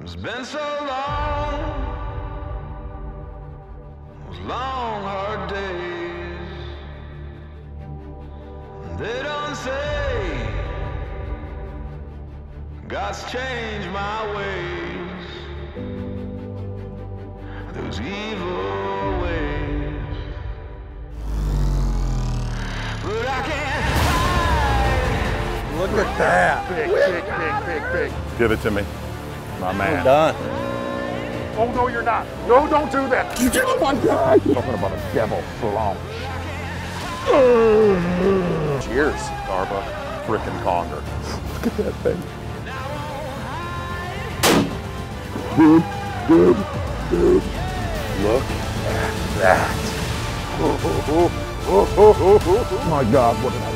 It's been so long, those long hard days. They don't say God's changed my ways, those evil ways. But I can't hide. Look at that. Big. Give it to me. My man. We're done. Oh, no, you're not. No, don't do that. Oh, my God. Talking about a devil salon. Cheers, Starbuck. Frickin' conger. Look at that thing. Dude. Look at that. Oh, my God, what an